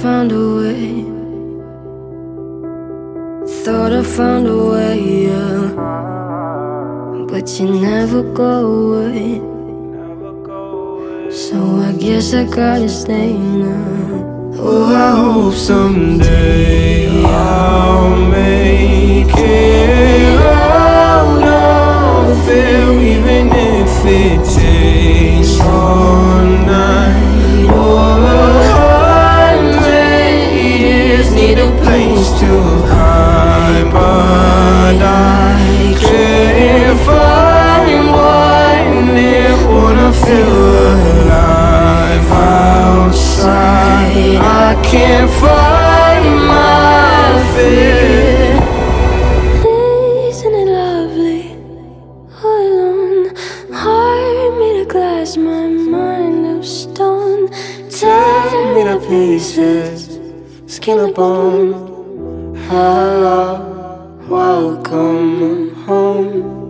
found a way. Thought I found a way, yeah. But you never go away. So I guess I gotta stay now. Oh, I hope someday I'll make it out of there, even if it takes all night or 100 years. Need a place to hide, but I can't find one there. Wanna feel alive outside. I can't find my fear. Isn't it lovely? All alone, heart made of glass, my mind of stone. Tear me to pieces, skin and bone. Hello, welcome home.